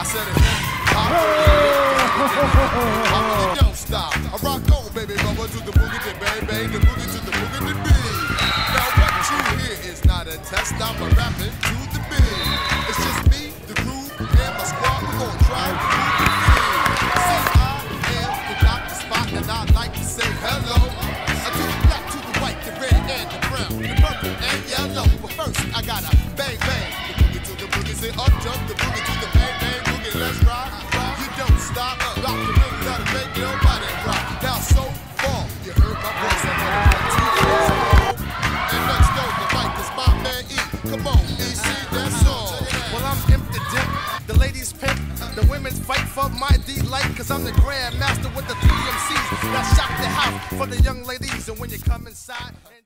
said it. I don't stop. I rock on, baby mama, to the boogie, to bang bang, the boogie to the boogie, the beat. Now what you hear is not a test. I'm a rapping to the beat. It's just me, the groove, and my squad. We're gonna try to do the thing. See, I am the Dr. Spot, and I like to say hello. I do the black to the white, the red and the brown, the purple and yellow. But first, I gotta bang bang, the boogie to the boogie, say up jump the boogie to the bang bang boogie. Let's ride. You don't stop, rock the rhythm, gotta make your body rock. Now so far, you heard my voice. And next door, the mic is my man E. Come on, E, see that song. Well, I'm empty dip, the ladies pimp, the women's fight for my delight, cause I'm the grand master with the 3 MCs that shock the house for the young ladies. And when you come inside